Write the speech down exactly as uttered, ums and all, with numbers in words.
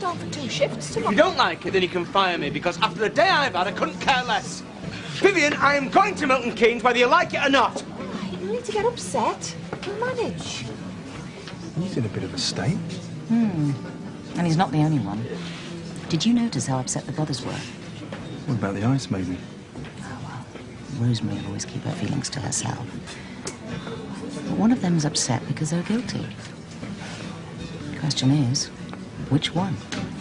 signed on for two shifts If tomorrow. you don't like it, then you can fire me, because after the day I've had, I couldn't care less. Vivian, I am going to Milton Keynes, whether you like it or not. You need to get upset. We'll manage. He's in a bit of a state. Hmm. And he's not the only one. Did you notice how upset the brothers were? What about the Ice Maiden? Oh, well, Rosemary will always keep her feelings to herself. But one of them's upset because they're guilty. The question is, which one?